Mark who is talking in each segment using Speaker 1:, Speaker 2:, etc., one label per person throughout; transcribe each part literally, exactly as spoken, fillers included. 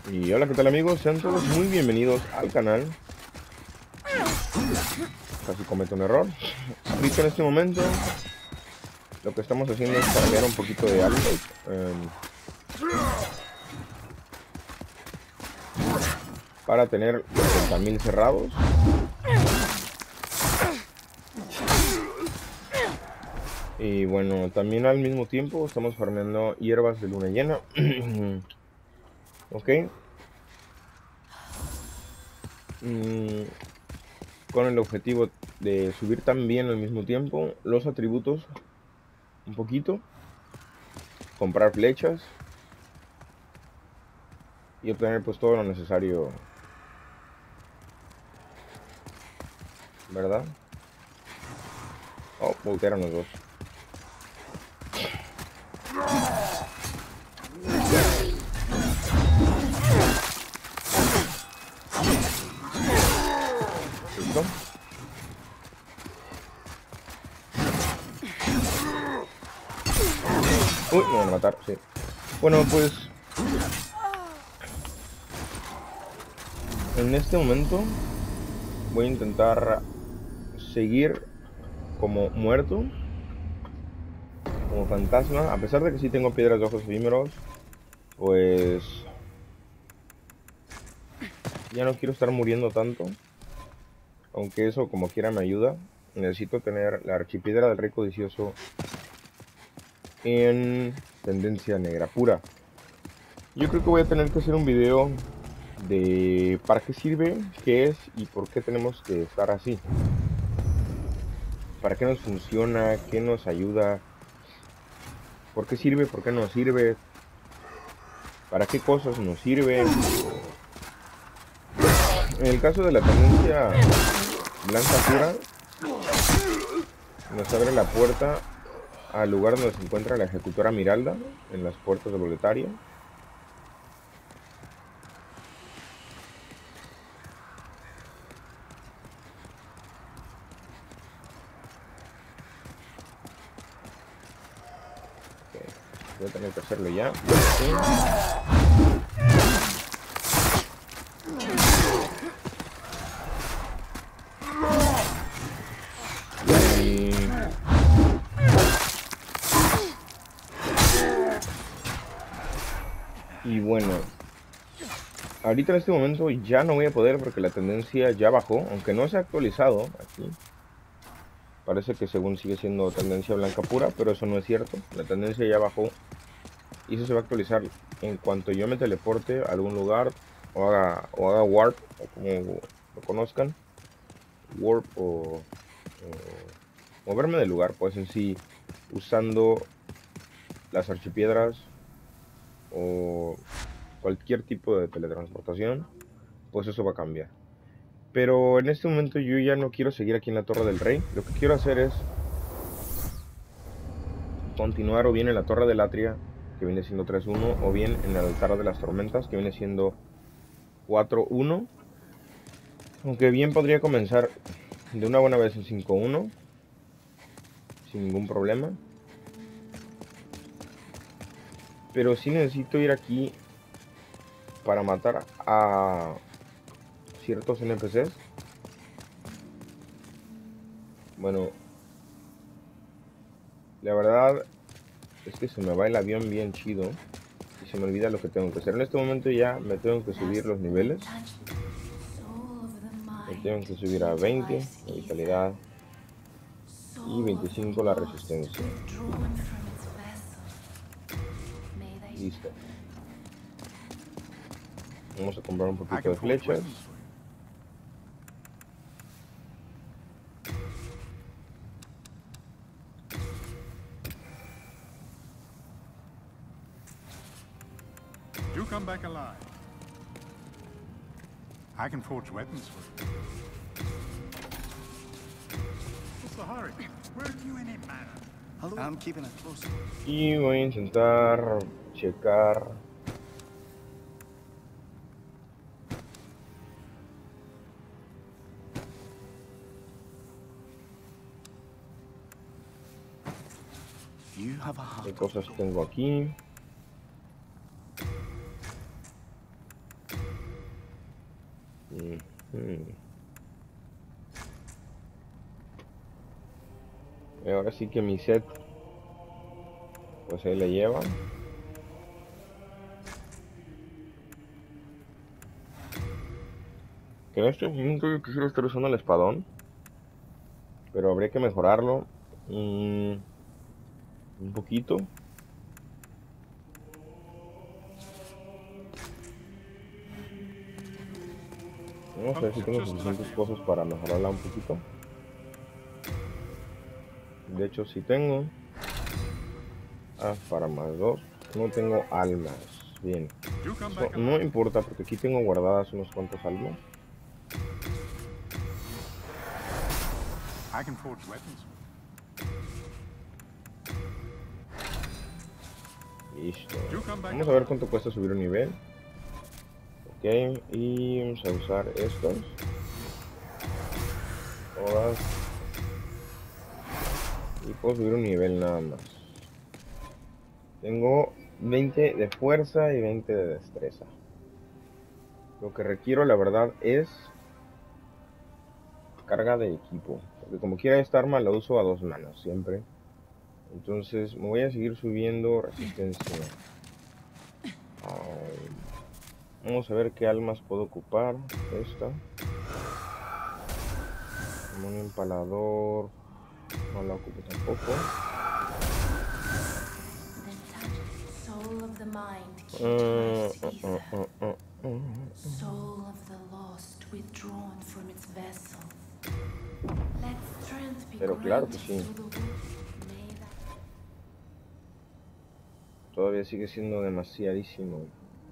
Speaker 1: Y hola, ¿qué tal amigos? Sean todos muy bienvenidos al canal. Casi cometo un error. Ahorita en este momento lo que estamos haciendo es farmear un poquito de algo eh, para tener los treinta mil cerrados. Y bueno, también al mismo tiempo estamos farmeando hierbas de luna llena. Ok. Mm, con el objetivo de subir también al mismo tiempo los atributos un poquito. Comprar flechas. Y obtener pues todo lo necesario, ¿verdad? Oh, voltearon los dos. ¿Listo? Uy, me van a matar, sí. Bueno, pues en este momento voy a intentar seguir como muerto, como fantasma. A pesar de que sí tengo piedras de ojos efímeros, pues ya no quiero estar muriendo tanto. Aunque eso como quiera me ayuda. Necesito tener la archipiedra del rey codicioso en tendencia negra pura. Yo creo que voy a tener que hacer un video de para qué sirve, qué es y por qué tenemos que estar así. Para qué nos funciona, qué nos ayuda, por qué sirve, por qué no sirve, para qué cosas nos sirve. En el caso de la tendencia blanca pura, nos abre la puerta al lugar donde se encuentra la ejecutora Miralda, en las puertas de Boletaria. Okay. Voy a tener que hacerlo ya. Sí. Y bueno, ahorita en este momento ya no voy a poder porque la tendencia ya bajó, aunque no se ha actualizado aquí. Parece que según sigue siendo tendencia blanca pura, pero eso no es cierto. La tendencia ya bajó y eso se va a actualizar en cuanto yo me teleporte a algún lugar o haga, o haga warp, o como lo conozcan, warp o, o moverme del lugar, pues en sí, usando las archipiedras o cualquier tipo de teletransportación, pues eso va a cambiar. Pero en este momento yo ya no quiero seguir aquí en la Torre del Rey. Lo que quiero hacer es continuar o bien en la Torre del Atria, que viene siendo tres uno, o bien en el Altar de las Tormentas, que viene siendo cuatro uno. Aunque bien podría comenzar de una buena vez en cinco uno, sin ningún problema. Pero sí necesito ir aquí para matar a ciertos N P Cs. Bueno, la verdad es que se me va el avión bien chido y se me olvida lo que tengo que hacer. En este momento ya me tengo que subir los niveles. Me tengo que subir a veinte la vitalidad y veinticinco la resistencia. Listo. Vamos a comprar un poquito de flechas.
Speaker 2: Do come back alive. I can forge weapons for you. What's the hurry? Weren't you in it, man? Hello? I'm keeping it close.
Speaker 1: Y voy a intentar checar.
Speaker 2: You have a
Speaker 1: ¿Qué
Speaker 2: heart.
Speaker 1: cosas tengo aquí? Mm-hmm. Y ahora sí que mi set, pues ahí le lleva. Que en este momento yo quisiera estar usando el espadón, pero habría que mejorarlo mm, un poquito. Vamos a ver si tengo suficientes cosas para mejorarla un poquito. De hecho, si tengo. Ah, para más dos. No tengo almas. Bien. Eso no importa porque aquí tengo guardadas unos cuantos almas.
Speaker 2: I can forge weapons.
Speaker 1: Listo. Vamos a ver cuánto cuesta subir un nivel. Ok, y vamos a usar estos. Todas. Y puedo subir un nivel nada más. Tengo veinte de fuerza y veinte de destreza. Lo que requiero, la verdad, es carga de equipo. Porque como quiera esta arma la uso a dos manos siempre. Entonces me voy a seguir subiendo resistencia. Um, vamos a ver qué almas puedo ocupar. Esta. Un empalador. No la ocupo tampoco. Uh, uh, uh, uh, uh, uh. Soul of the lost withdrawn from its vessel. Pero claro que sí. Todavía sigue siendo demasiadísimo.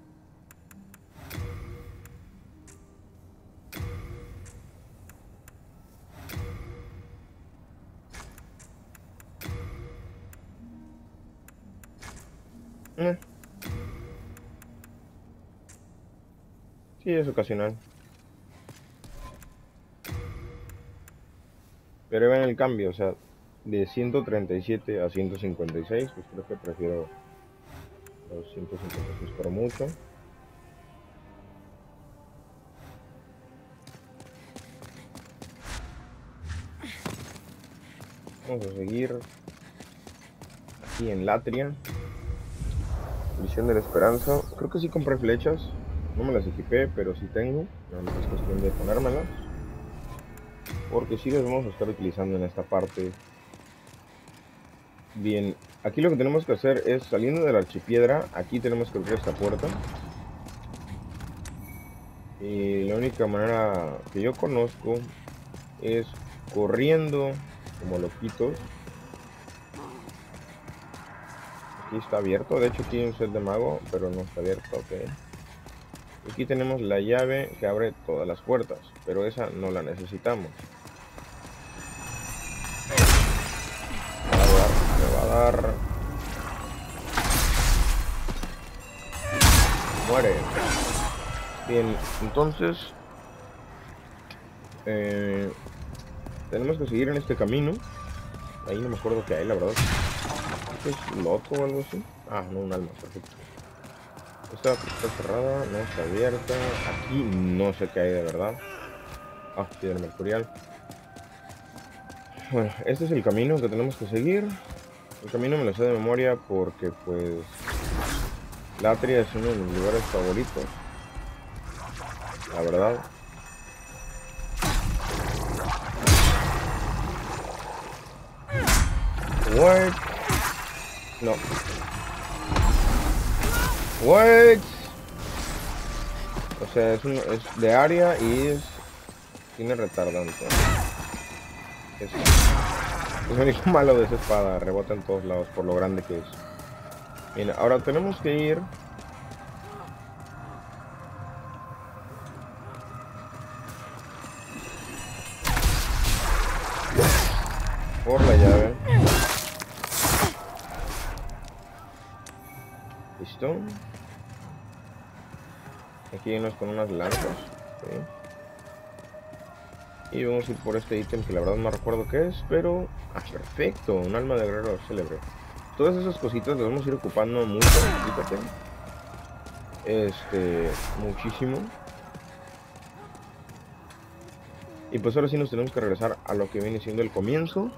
Speaker 1: Eh. Sí, es ocasional. Pero ven el cambio, o sea, de ciento treinta y siete a ciento cincuenta y seis, pues creo que prefiero los ciento cincuenta y seis por mucho. Vamos a seguir aquí en Latria. Visión de la Esperanza. Creo que sí compré flechas. No me las equipé, pero sí tengo. Nada más es cuestión de ponérmelas. Porque sí las vamos a estar utilizando en esta parte. Bien, aquí lo que tenemos que hacer es, saliendo de la archipiedra, aquí tenemos que abrir esta puerta. Y la única manera que yo conozco es corriendo como loquitos. Aquí está abierto, de hecho aquí hay un set de mago, pero no está abierto, ok. Aquí tenemos la llave que abre todas las puertas, pero esa no la necesitamos. Me va a dar. Muere. Bien, entonces eh, tenemos que seguir en este camino. Ahí no me acuerdo qué hay, la verdad. ¿Esto es loco o algo así? Ah, no, un alma, perfecto. Esta está cerrada, no está abierta. Aquí no sé qué hay de verdad. Ah, piedra mercurial. Bueno, este es el camino que tenemos que seguir. El camino me lo sé de memoria porque, pues, Latria es uno de mis lugares favoritos. La verdad. What? No. What? O sea, es, un, es de área y es tiene retardante. Es, es lo único malo de esa espada, rebota en todos lados por lo grande que es. Bien, ahora tenemos que ir por la llave. Listo. Aquí hay unos con unas lanzas. ¿Sí? Y vamos a ir por este ítem que la verdad no recuerdo qué es, pero... Ah, perfecto, un alma de guerrero célebre. Todas esas cositas las vamos a ir ocupando mucho, fíjate. Este, muchísimo. Y pues ahora sí nos tenemos que regresar a lo que viene siendo el comienzo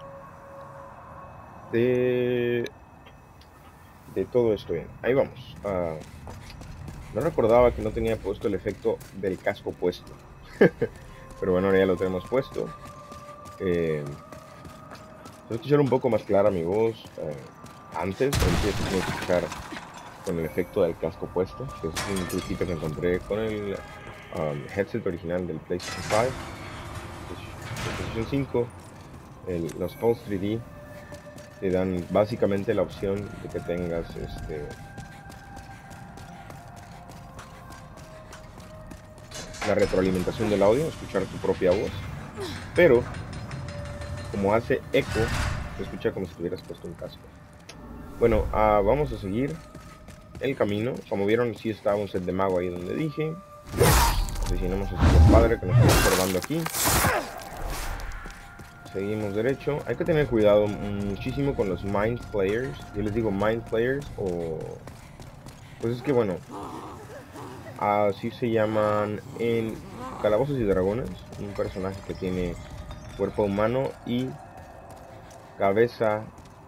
Speaker 1: de, de todo esto. Bien, ahí vamos. Uh, no recordaba que no tenía puesto el efecto del casco puesto. Pero bueno, ahora ya lo tenemos puesto. Eh, se va a escuchar un poco más clara mi voz. Eh, antes, ahorita ya se tiene que escuchar con el efecto del casco puesto. Que es un truquito que encontré con el um, headset original del PlayStation cinco. PlayStation cinco. El, los Pulse tres D te dan básicamente la opción de que tengas este la retroalimentación del audio, escuchar tu propia voz, pero como hace eco, se escucha como si tuvieras puesto un casco. Bueno, uh, vamos a seguir el camino. Como vieron, sí estaba un set de mago ahí donde dije. Asesinamos a este padre que nos está observando aquí. Seguimos derecho. Hay que tener cuidado muchísimo con los Mind Flayers. Yo les digo Mind Flayers o... Pues es que bueno, así se llaman en Calabozos y Dragones. Un personaje que tiene cuerpo humano y cabeza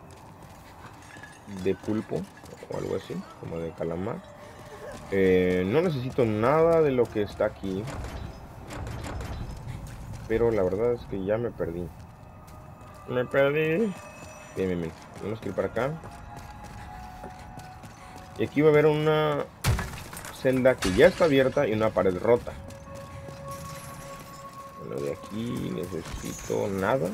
Speaker 1: de pulpo o algo así, como de calamar. Eh, no necesito nada de lo que está aquí, pero la verdad es que ya me perdí. Me perdí. Bien, bien, bien. Tenemos que ir para acá. Y aquí va a haber una celda que ya está abierta y una pared rota. Bueno, de aquí necesito nada.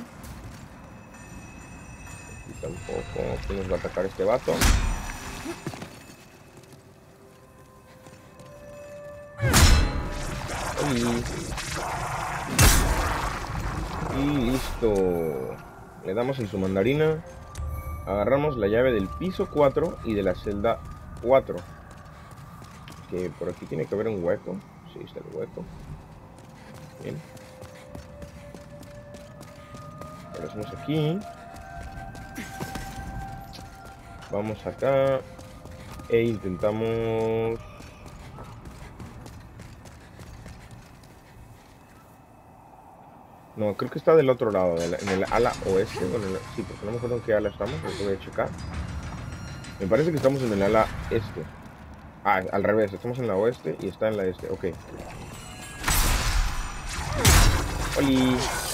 Speaker 1: Aquí tampoco. Aquí nos va a atacar este vato. Y, y listo. Le damos en su mandarina. Agarramos la llave del piso cuatro y de la celda cuatro. Que por aquí tiene que haber un hueco. Sí, está el hueco. Bien. Lo hacemos aquí. Vamos acá. E intentamos... No, creo que está del otro lado, de la, en el ala oeste. Bueno, sí, porque no me acuerdo en qué ala estamos, lo voy a checar. Me parece que estamos en el ala este. Ah, al revés, estamos en la oeste y está en la este, ok. ¡Oli!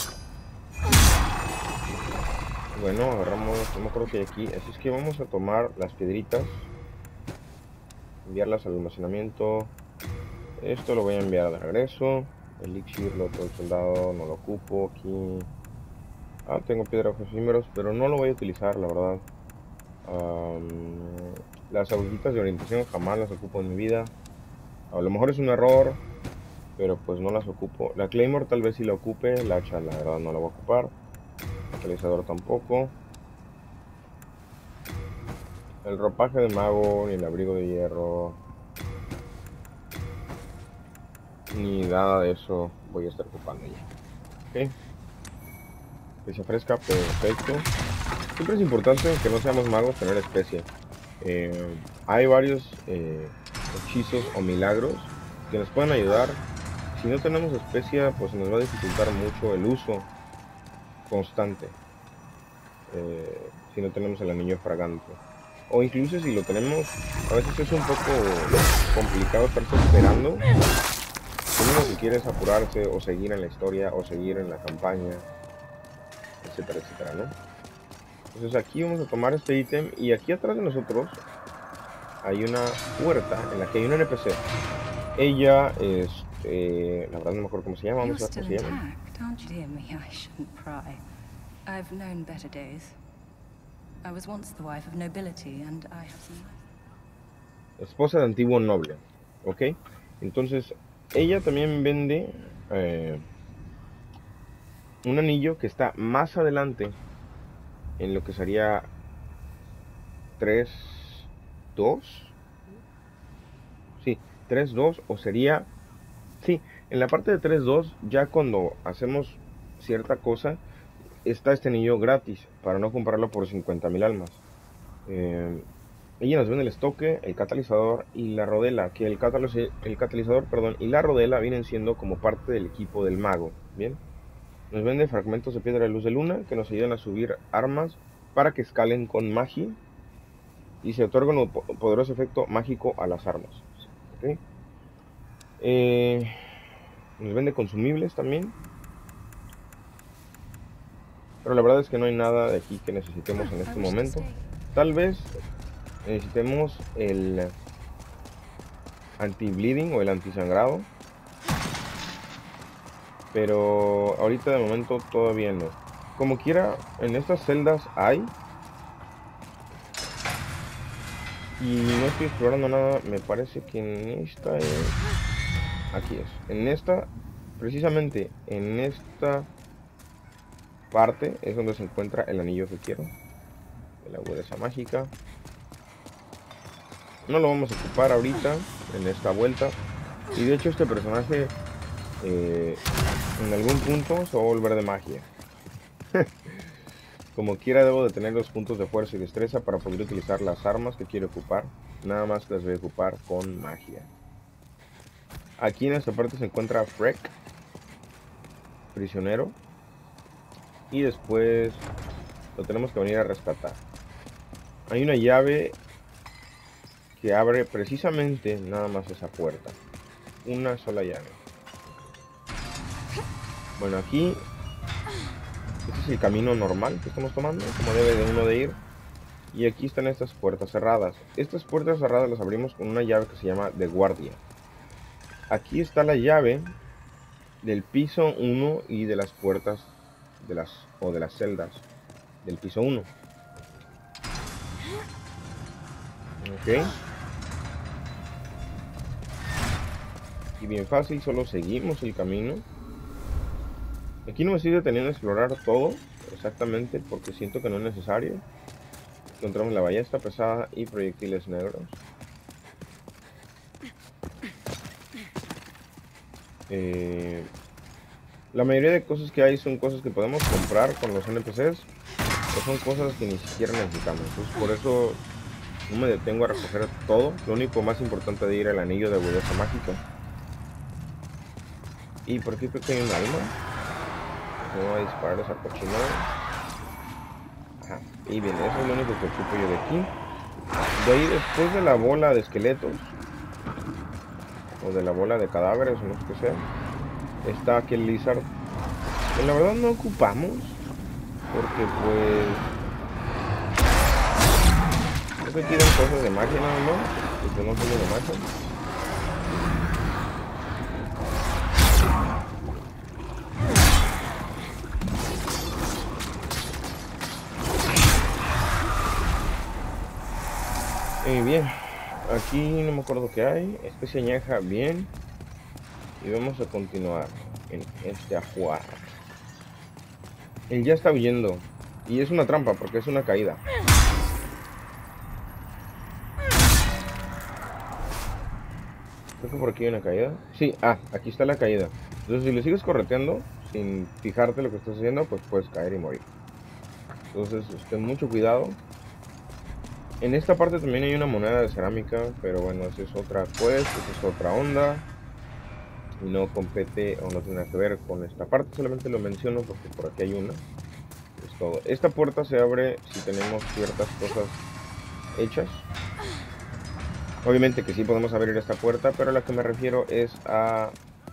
Speaker 1: Bueno, agarramos, no me acuerdo que hay aquí. Así es que vamos a tomar las piedritas, enviarlas al almacenamiento. Esto lo voy a enviar de regreso. Elixir, lo otro del soldado, no lo ocupo aquí. Ah, tengo piedra de efímeros, pero no lo voy a utilizar, la verdad. Um, las agujitas de orientación jamás las ocupo en mi vida. A lo mejor es un error, pero pues no las ocupo. La Claymore tal vez sí la ocupe, la hacha la verdad no la voy a ocupar. El catalizador tampoco. El ropaje de mago, ni el abrigo de hierro, ni nada de eso voy a estar ocupando ya. Ok. Que se ofrezca, perfecto. Siempre es importante que no seamos magos tener especia. Eh, hay varios eh, hechizos o milagros que nos pueden ayudar. Si no tenemos especia, pues nos va a dificultar mucho el uso constante. Eh, si no tenemos el anillo fragante. O incluso si lo tenemos, a veces es un poco complicado estarse esperando. Si uno si quiere es apurarse o seguir en la historia o seguir en la campaña, etcétera, etcétera, ¿no? Entonces aquí vamos a tomar este ítem y aquí atrás de nosotros hay una puerta en la que hay un N P C. Ella es, eh, la verdad no me acuerdo cómo se llama, vamos a ver cómo se llama. Esposa de antiguo noble, ¿ok? Entonces ella también vende eh, un anillo que está más adelante en lo que sería tres dos. Sí, tres dos o sería... Sí, en la parte de tres dos ya cuando hacemos cierta cosa está este anillo gratis para no comprarlo por cincuenta mil almas. Eh, Ella nos vende el estoque, el catalizador y la rodela, que el, cataliz el catalizador perdón, y la rodela vienen siendo como parte del equipo del mago, ¿bien? Nos vende fragmentos de piedra de luz de luna que nos ayudan a subir armas para que escalen con magia y se otorga un poderoso efecto mágico a las armas. ¿Okay? Eh, nos vende consumibles también, pero la verdad es que no hay nada de aquí que necesitemos en este momento. Tal vez necesitemos el anti-bleeding o el antisangrado, pero ahorita de momento todavía no. Como quiera, en estas celdas hay, y no estoy explorando nada. Me parece que en esta es... aquí es, en esta, precisamente en esta parte es donde se encuentra el anillo que quiero, la agudeza mágica. No lo vamos a ocupar ahorita en esta vuelta, y de hecho este personaje eh, en algún punto se va a volver de magia. Como quiera, debo de tener los puntos de fuerza y destreza para poder utilizar las armas que quiero ocupar. Nada más que las voy a ocupar con magia. Aquí en esta parte se encuentra Freck, prisionero, y después lo tenemos que venir a rescatar. Hay una llave que abre precisamente nada más esa puerta. Una sola llave. Bueno, aquí este es el camino normal que estamos tomando, como debe de uno de ir. Y aquí están estas puertas cerradas. Estas puertas cerradas las abrimos con una llave que se llama de guardia. Aquí está la llave del piso uno y de las puertas de las o de las celdas del piso uno. Ok. Y bien fácil, solo seguimos el camino. Aquí no me estoy deteniendo a explorar todo exactamente porque siento que no es necesario. Encontramos la ballesta pesada y proyectiles negros. Eh, la mayoría de cosas que hay son cosas que podemos comprar con los N P Cs, o son cosas que ni siquiera necesitamos. Entonces por eso no me detengo a recoger todo. Lo único más importante de ir al anillo de agudeza mágica. Y por aquí creo que hay un alma. Me voy a disparar esa cochinada. Ajá. Y bien, eso es lo único que ocupo yo de aquí. De ahí, después de la bola de esqueletos, o de la bola de cadáveres, o no sé qué sea, está aquel lizard, que la verdad no ocupamos, porque pues no se tiran cosas de magia nada más, porque no somos de magia. Y bien, aquí no me acuerdo qué hay. Especie añeja, bien. Y vamos a continuar en este ajuar. Él ya está huyendo. Y es una trampa porque es una caída. Creo que por aquí hay una caída. Sí, ah, aquí está la caída. Entonces si le sigues correteando sin fijarte lo que estás haciendo, pues puedes caer y morir. Entonces ten mucho cuidado. En esta parte también hay una moneda de cerámica, pero bueno, esa es otra quest, esa es otra onda. Y no compete o no tiene nada que ver con esta parte, solamente lo menciono porque por aquí hay una. Es todo. Esta puerta se abre si tenemos ciertas cosas hechas. Obviamente que sí podemos abrir esta puerta, pero a la que me refiero es a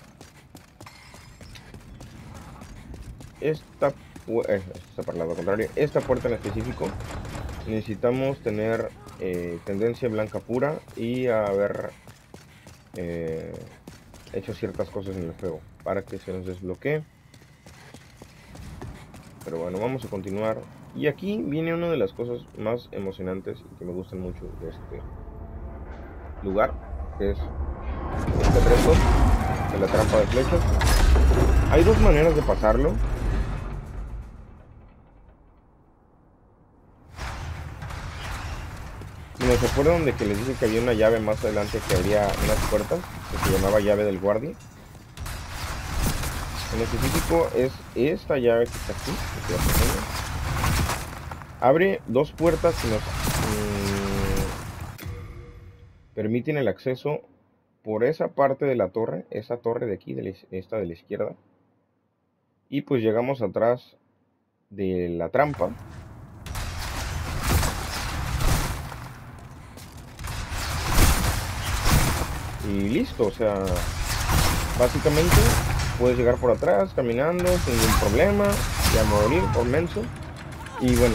Speaker 1: esta, eh, esta para el lado contrario, esta puerta en específico. Necesitamos tener eh, tendencia blanca pura y haber eh, hecho ciertas cosas en el juego para que se nos desbloquee. Pero bueno, vamos a continuar. Y aquí viene una de las cosas más emocionantes y que me gustan mucho de este lugar, que es este reto de la trampa de flechas. Hay dos maneras de pasarlo. ¿No se acuerdan de que les dije que había una llave más adelante que abría unas puertas, que se llamaba llave del guardia? En específico es esta llave que está aquí, que está abre dos puertas que nos, mmm, permiten el acceso por esa parte de la torre, esa torre de aquí, de la, esta de la izquierda. Y pues llegamos atrás de la trampa. Y listo, o sea, básicamente puedes llegar por atrás caminando sin ningún problema y a morir por menso. Y bueno,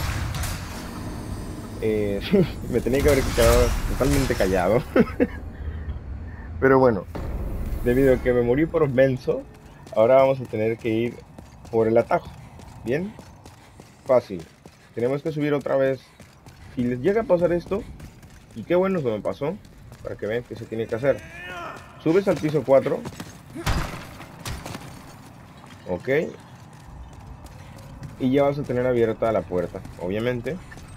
Speaker 1: eh, me tenía que haber quedado totalmente callado. Pero bueno, debido a que me morí por menso, ahora vamos a tener que ir por el atajo. Bien, fácil. Tenemos que subir otra vez. Si les llega a pasar esto, y qué bueno que me pasó, para que vean que se tiene que hacer. Subes al piso cuatro. Ok. Y ya vas a tener abierta la puerta, obviamente.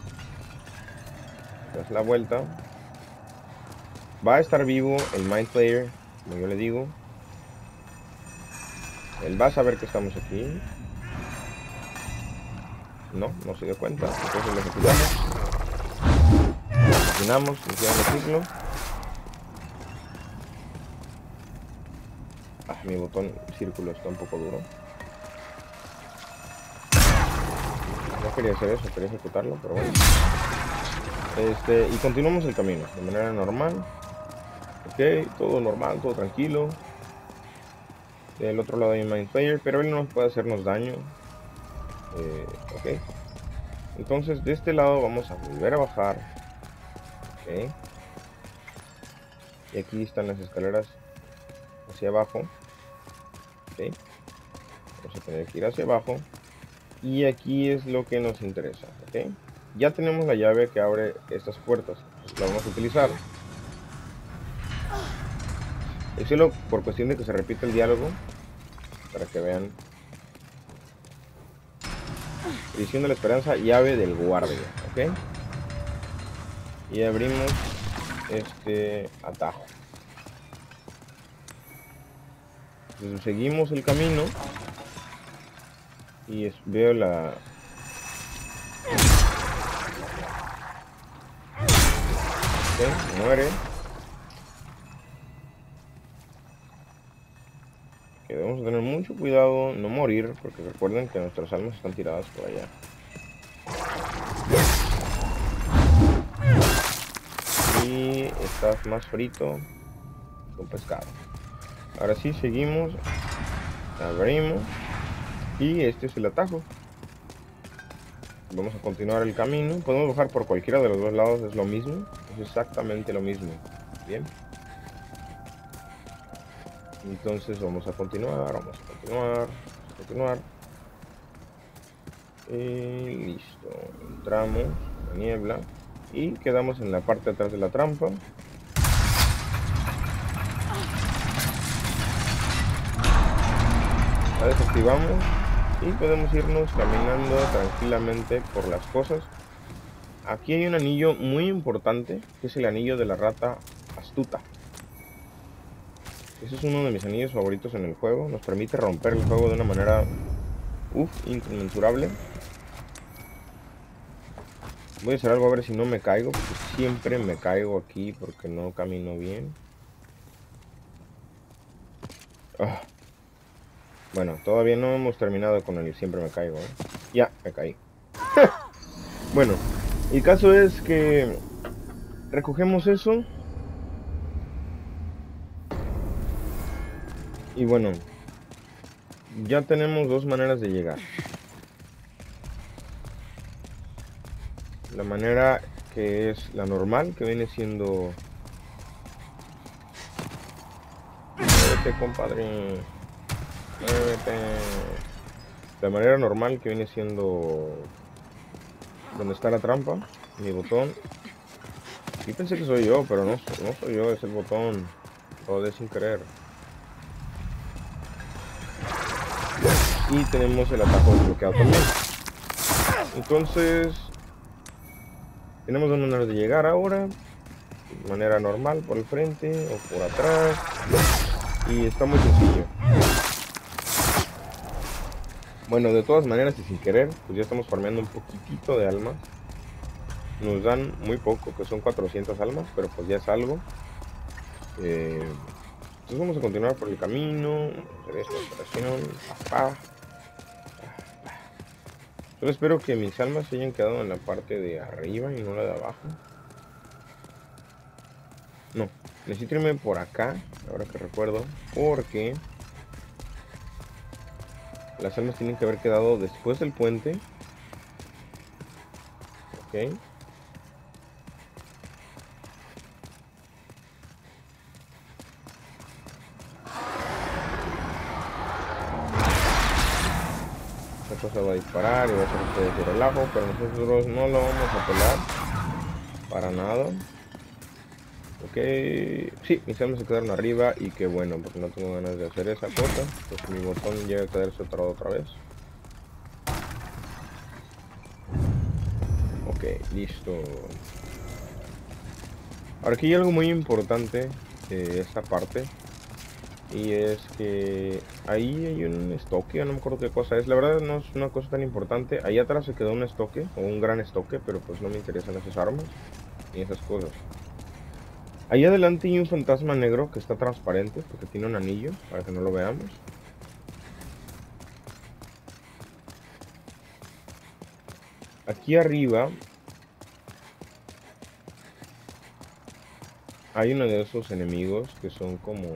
Speaker 1: Das la vuelta. Va a estar vivo el Mind Flayer, como yo le digo. Él va a saber que estamos aquí. No, no se dio cuenta. Entonces lo ejecutamos. Terminamos, iniciamos el ciclo. Ah, mi botón círculo está un poco duro. No quería hacer eso, quería ejecutarlo, pero bueno. Este, y continuamos el camino de manera normal. Ok, todo normal, todo tranquilo. Del otro lado hay un Mind Flayer, pero él no puede hacernos daño. Eh, ok. Entonces de este lado vamos a volver a bajar. Ok. Y aquí están las escaleras hacia abajo. Ok. Vamos a tener que ir hacia abajo. Y aquí es lo que nos interesa. Ok. Ya tenemos la llave que abre estas puertas. La vamos a utilizar. Es solo por cuestión de que se repita el diálogo. Para que vean. Edición de la esperanza, llave del guardia. Ok. Y abrimos este atajo. Entonces seguimos el camino. Y es, veo la... Ok, muere. Que debemos tener mucho cuidado, no morir, porque recuerden que nuestras almas están tiradas por allá. Y estás más frito que un pescado. Ahora sí, seguimos. Abrimos. Y este es el atajo. Vamos a continuar el camino. Podemos bajar por cualquiera de los dos lados, es lo mismo. Es exactamente lo mismo. Bien. Entonces vamos a continuar, vamos a continuar, vamos a continuar. Y listo. Entramos, la niebla. Y quedamos en la parte de atrás de la trampa. La desactivamos. Y podemos irnos caminando tranquilamente por las cosas. Aquí hay un anillo muy importante, que es el anillo de la rata astuta. Ese es uno de mis anillos favoritos en el juego. Nos permite romper el juego de una manera uff, inconmensurable. Voy a hacer algo a ver si no me caigo, porque siempre me caigo aquí porque no camino bien. Oh. Bueno, todavía no hemos terminado con el siempre me caigo, ¿eh? Ya, me caí. Bueno, el caso es que recogemos eso. Y bueno, ya tenemos dos maneras de llegar. La manera que es la normal, que viene siendo... Muévete, compadre. Muévete. La manera normal, que viene siendo... donde está la trampa, mi botón. Yo pensé que soy yo, pero no, no soy yo, es el botón. Lo de sin querer. Y tenemos el atajo desbloqueado también. Entonces... tenemos dos maneras de llegar ahora. De manera normal, por el frente o por atrás. Y está muy sencillo. Bueno, de todas maneras y sin querer, pues ya estamos farmeando un poquitito de almas. nos dan muy poco, que son cuatrocientas almas, pero pues ya es algo. Eh, entonces vamos a continuar por el camino, hacer esta operación. Papá. Solo espero que mis almas se hayan quedado en la parte de arriba y no la de abajo. No, necesito irme por acá, ahora que recuerdo, porque las almas tienen que haber quedado después del puente. Ok. Esta cosa va a disparar y va a hacer que se tire el ajo, pero nosotros no lo vamos a pelar para nada. Ok, sí, mis almas se quedaron arriba y qué bueno, porque no tengo ganas de hacer esa cosa. Pues mi botón llega a quedarse atorado otra vez. Ok, listo. Ahora aquí hay algo muy importante de esta parte. Y es que ahí hay un estoque, no me acuerdo qué cosa es. La verdad no es una cosa tan importante. Ahí atrás se quedó un estoque, o un gran estoque, pero pues no me interesan esas armas ni esas cosas. Ahí adelante hay un fantasma negro que está transparente porque tiene un anillo para que no lo veamos. Aquí arriba hay uno de esos enemigos que son como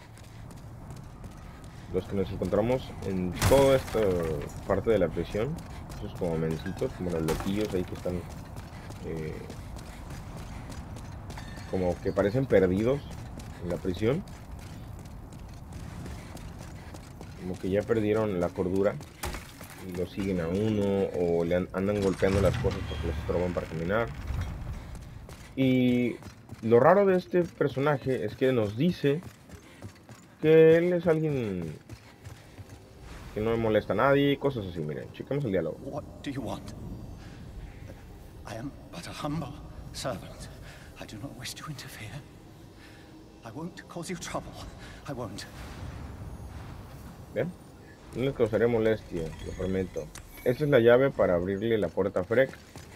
Speaker 1: los que nos encontramos en toda esta parte de la prisión. Esos como mencitos, como los loquillos ahí que están eh, como que parecen perdidos en la prisión. Como que ya perdieron la cordura y lo siguen a uno o le andan golpeando las cosas porque les estorban para caminar. Y lo raro de este personaje es que nos dice que él es alguien que no molesta a nadie, cosas así. Miren, chequemos el diálogo.
Speaker 2: What do you want? I am but a humble servant. I do not wish to interfere. I won't cause you trouble. I won't.
Speaker 1: ¿Ven? No le causaré molestia, lo prometo. Esta es la llave para abrirle la puerta a Freck.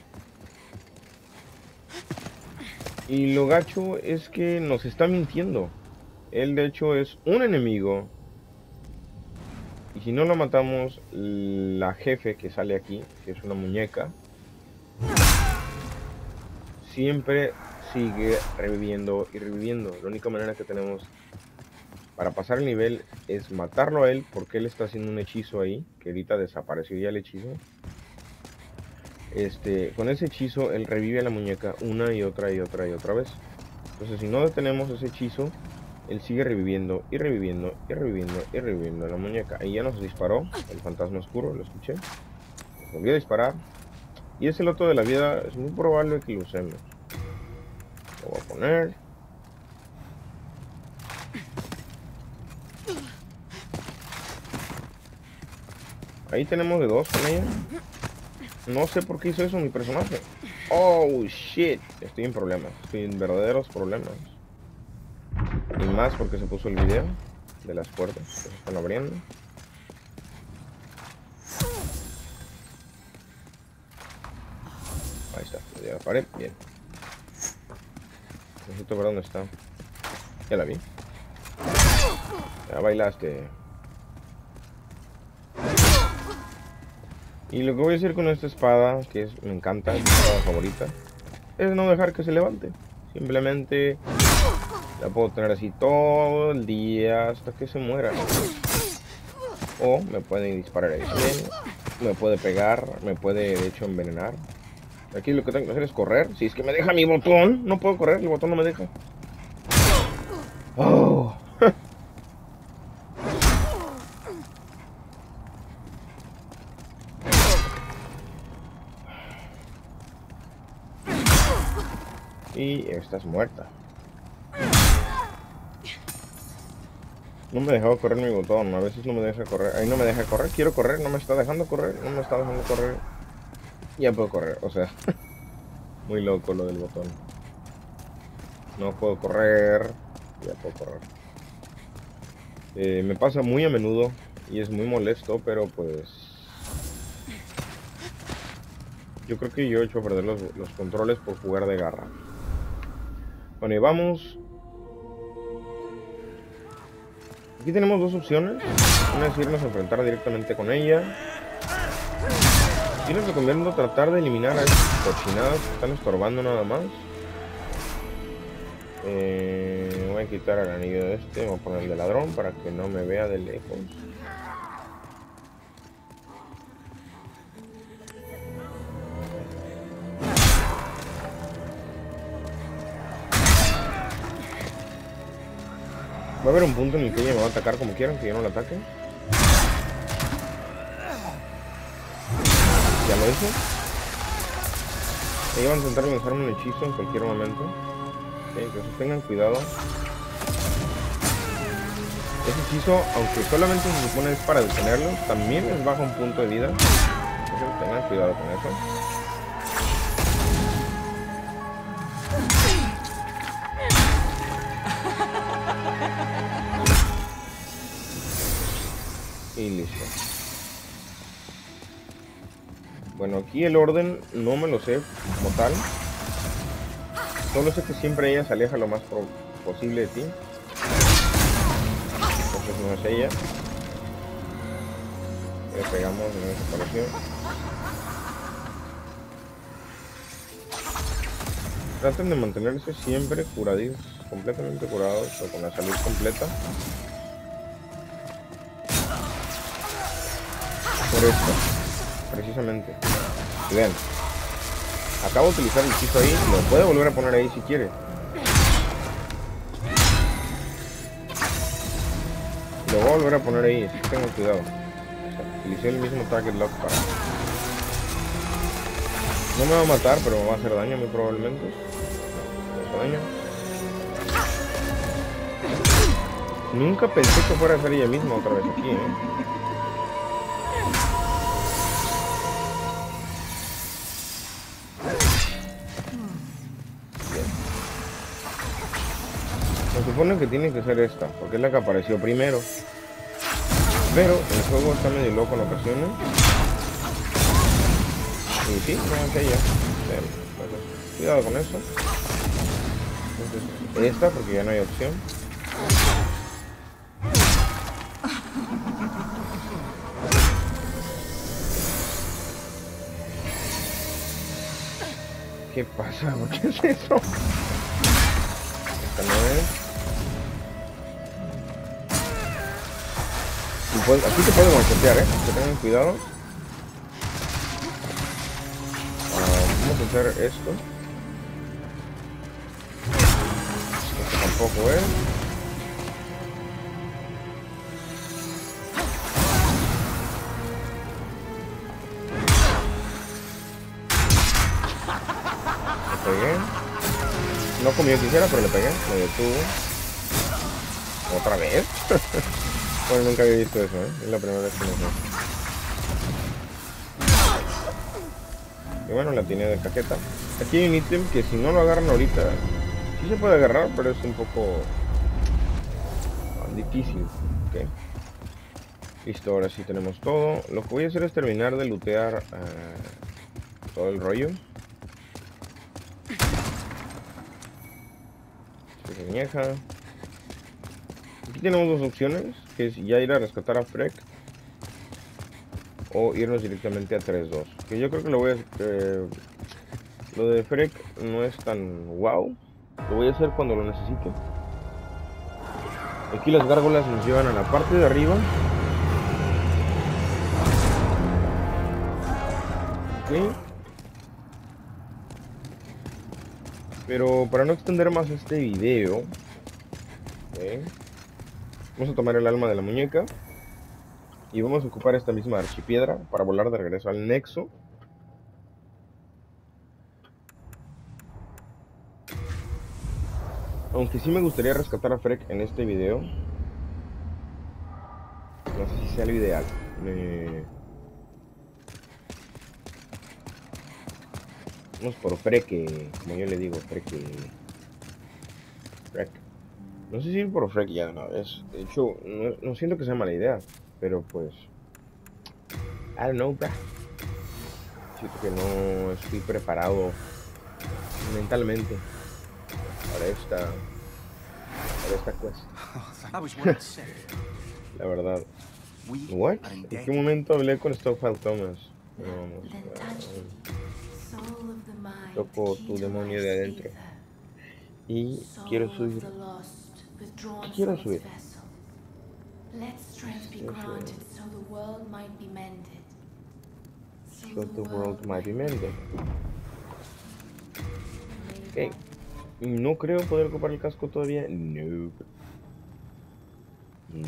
Speaker 1: Y lo gacho es que nos está mintiendo. Él de hecho es un enemigo. Y si no lo matamos, la jefe que sale aquí, que es una muñeca, siempre sigue reviviendo y reviviendo. La única manera que tenemos para pasar el nivel es matarlo a él, porque él está haciendo un hechizo ahí, que ahorita desapareció ya el hechizo. Este, con ese hechizo él revive a la muñeca una y otra y otra y otra vez. Entonces si no detenemos ese hechizo, él sigue reviviendo y reviviendo y reviviendo y reviviendo a la muñeca. Ahí ya nos disparó el fantasma oscuro, lo escuché. Nos volvió a disparar. Y ese loto de la vida es muy probable que lo usemos. Lo voy a poner. Ahí tenemos de dos con ella. No sé por qué hizo eso mi personaje. Oh, shit. Estoy en problemas. Estoy en verdaderos problemas. Y más porque se puso el video de las puertas que se están abriendo. Ahí está. Ya la pared. Bien. Necesito ver dónde está. Ya la vi. Ya bailaste. Y lo que voy a hacer con esta espada, que es, me encanta, es mi espada favorita, es no dejar que se levante. Simplemente la puedo tener así todo el día hasta que se muera. O me pueden disparar ahí también, me puede pegar, me puede de hecho envenenar. Aquí lo que tengo que hacer es correr. Si es que me deja mi botón, no puedo correr, el botón no me deja. Oh. Y estás muerta. No me dejaba correr mi botón, a veces no me deja correr. Ahí no me deja correr, quiero correr, no me está dejando correr, no me está dejando correr. Ya puedo correr, o sea, muy loco lo del botón. No puedo correr, ya puedo correr. Eh, me pasa muy a menudo y es muy molesto, pero pues Yo creo que yo he hecho perder los, los controles por jugar de garra. Bueno, y vamos. Aquí tenemos dos opciones. Una es irnos a enfrentar directamente con ella. Y les recomiendo tratar de eliminar a estas cochinadas que están estorbando nada más. Eh, voy a quitar el anillo de este, voy a poner el de ladrón para que no me vea de lejos. Va a haber un punto en el que ella me va a atacar como quieran, que yo no la ataque. Ya lo hice. Ella va a intentar lanzarme un hechizo en cualquier momento. Okay, entonces tengan cuidado. Ese hechizo, aunque solamente se supone es para detenerlos, también les baja un punto de vida. Entonces tengan cuidado con eso. Y listo. Bueno, aquí el orden no me lo sé como tal. Solo sé que siempre ella se aleja lo más posible de ti. Entonces no es ella. Le pegamos en esa separación. Traten de mantenerse siempre curaditos, completamente curados o con la salud completa. Por esto, precisamente. Y vean, acabo de utilizar el hechizo ahí, lo puede volver a poner ahí si quiere. Lo voy a volver a poner ahí, así que tengan cuidado. O sea, utilicé el mismo target lock para... No me va a matar, pero me va a hacer daño muy probablemente. Me hace daño. Nunca pensé que fuera a ser ella misma otra vez aquí, ¿eh? Se supone que tiene que ser esta, porque es la que apareció primero. Pero el juego está medio loco en ocasiones. Y sí, no es ella. Entonces, cuidado con eso. Entonces, esta, porque ya no hay opción. ¿Qué pasa? ¿Por qué es eso? Esta no es. Puede, aquí te puede one-shotear, eh. Que tengan cuidado. Uh, vamos a hacer esto. Esto tampoco es. Le pegué. No como yo quisiera, pero le pegué. Me detuvo. ¿Otra vez? Bueno, nunca había visto eso, ¿eh? Es la primera vez que lo veo. Y bueno, la tiene de caqueta. Aquí hay un ítem que si no lo agarran ahorita, sí se puede agarrar, pero es un poco difícil. Okay. Listo, ahora sí tenemos todo. Lo que voy a hacer es terminar de lootear uh, todo el rollo. Se vieja. Aquí tenemos dos opciones, que es ya ir a rescatar a Freck o irnos directamente a tres dos. Que yo creo que lo voy a eh, lo de Freck no es tan wow. Lo voy a hacer cuando lo necesite. Aquí las gárgolas nos llevan a la parte de arriba. Ok. Pero para no extender más este video, okay, vamos a tomar el alma de la muñeca y vamos a ocupar esta misma archipiedra para volar de regreso al nexo. Aunque sí me gustaría rescatar a Freck en este video. No sé si sea lo ideal. Me... Vamos por Freck, como yo le digo, Freck. Freck. No sé si ir por Freck ya de una vez. De hecho, no, no siento que sea mala idea. Pero pues... I don't know, bro. siento que no estoy preparado mentalmente para esta, para esta quest.
Speaker 2: I was once sick.
Speaker 1: La verdad.
Speaker 2: We
Speaker 1: What?
Speaker 2: are
Speaker 1: ¿En
Speaker 2: indebted.
Speaker 1: qué momento hablé con Stockpile Thomas? No, vamos.
Speaker 3: Then touch me. Soul of the mind,
Speaker 1: Toco
Speaker 3: key
Speaker 1: tu
Speaker 3: to
Speaker 1: demonio de
Speaker 3: life's
Speaker 1: adentro.
Speaker 3: ether.
Speaker 1: Y
Speaker 3: Soul
Speaker 1: quiero
Speaker 3: of
Speaker 1: subir.
Speaker 3: the lost, withdrawn
Speaker 1: Quiero
Speaker 3: from
Speaker 1: subir.
Speaker 3: its vessel. Let strength be
Speaker 1: Quiero subir.
Speaker 3: granted so the world might be mended.
Speaker 1: So the world might be mended. Ok. No creo poder ocupar el casco todavía. No. No.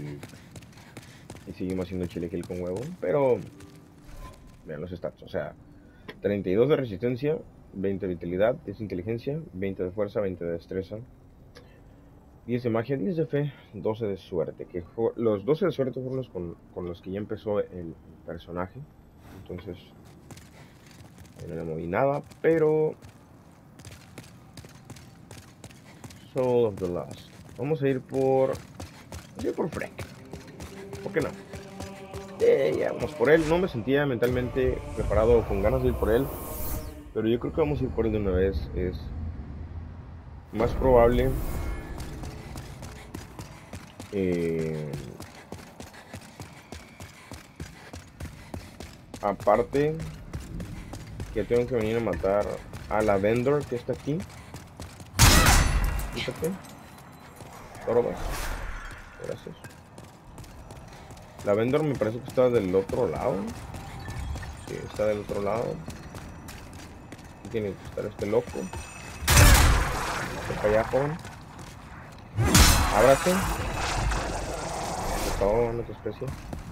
Speaker 1: Y seguimos haciendo chile kill con huevo. Pero vean los stats. O sea, treinta y dos de resistencia, veinte de vitalidad, diez de inteligencia, veinte de fuerza, veinte de destreza, diez de magia, diez de fe, doce de suerte. Que fue, los doce de suerte fueron los con, con los que ya empezó el, el personaje. Entonces no le moví nada. Pero Soul of the Lost. Vamos a ir por... Vamos a ir por Freck. ¿Por qué no? Eh, ya vamos por él. No me sentía mentalmente preparado con ganas de ir por él. Pero yo creo que vamos a ir por él de una vez. Es más probable. Eh, aparte que tengo que venir a matar a la vendor que está aquí. Fíjate. Torbas. Gracias. La vendor me parece que está del otro lado. Sí, está del otro lado. Aquí tiene que estar este loco. Para allá, joven. Ábrate. Por favor, no te especie.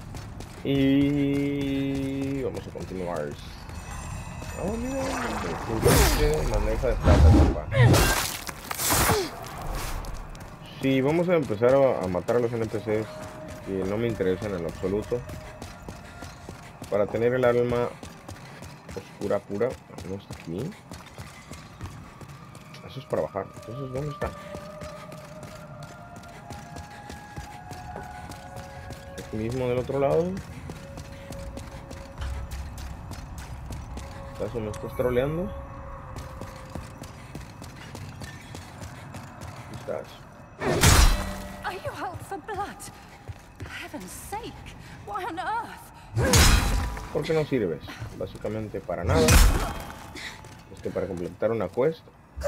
Speaker 1: Y vamos a continuar. Oh, mira, maneja de plata, papá. Sí, vamos a empezar a, a matar a los N P Cs que no me interesan en lo absoluto. Para tener el alma oscura pura. No está aquí. Eso es para bajar. Entonces, ¿dónde está? Aquí mismo del otro lado. ¿Acaso me estás troleando? Aquí estás.
Speaker 4: Are you out for blood? For heaven's sake, why on earth?
Speaker 1: ¿Por qué no sirves? Básicamente para nada. Es que para completar una quest.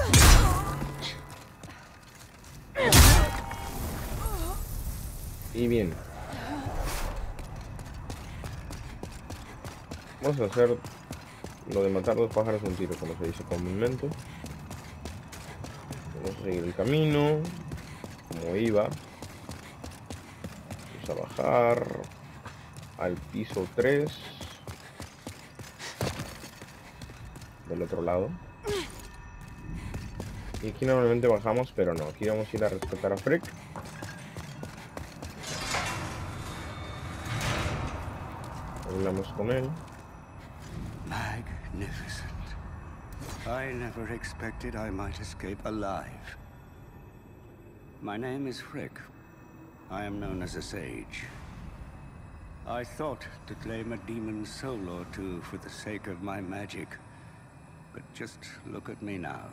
Speaker 1: Y bien. Vamos a hacer lo de matar dos pájaros de un tiro, como se dice comúnmente. Vamos a seguir el camino. Como iba. Vamos a bajar al piso tres. Del otro lado. Y aquí normalmente bajamos, pero no. Aquí vamos a ir a rescatar a Freck. Hablamos con él.
Speaker 2: Magnificent. I never expected I might escape alive. My name is Frick. I am known as a sage. I thought to claim a demon's soul or two for the sake of my magic. But just look at me now.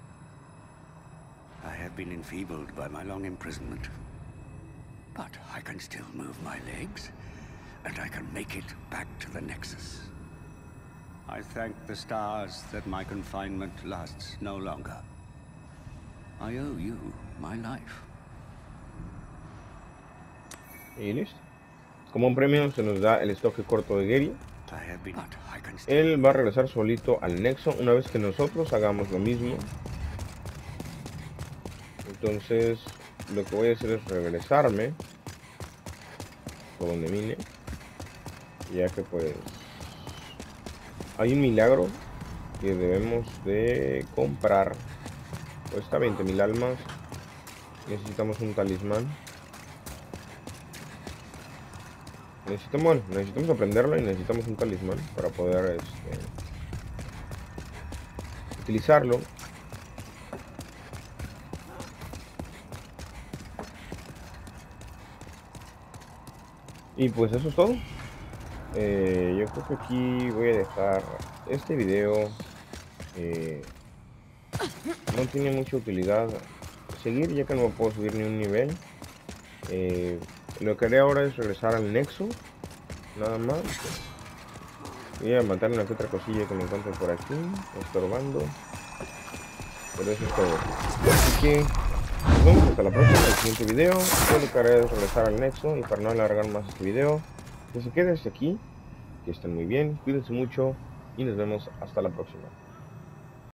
Speaker 2: I have been enfeebled by my long imprisonment. But I can still move my legs, and I can make it back to the Nexus. I thank the stars that my confinement lasts no longer. I owe you my life.
Speaker 1: Y listo. Como un premio se nos da el estoque corto de Gary. Él va a regresar solito al Nexo una vez que nosotros hagamos lo mismo. Entonces lo que voy a hacer es regresarme por donde vine, ya que pues hay un milagro que debemos de comprar. Cuesta veinte mil almas. Necesitamos un talismán. Necesitamos, bueno, necesitamos aprenderlo y necesitamos un talismán para poder este, utilizarlo. Y pues eso es todo. eh, yo creo que aquí voy a dejar este video. Eh, no tiene mucha utilidad seguir, ya que no me puedo subir ni un nivel. Eh, lo que haré ahora es regresar al Nexo, nada más. Voy a matar una que otra cosilla que me encuentro por aquí, estorbando. Pero eso es todo. Así que nos vemos hasta la próxima, en el siguiente video. Yo lo que haré es regresar al Nexo, y para no alargar más este video, que se quede hasta aquí. Que estén muy bien, cuídense mucho y nos vemos hasta la próxima.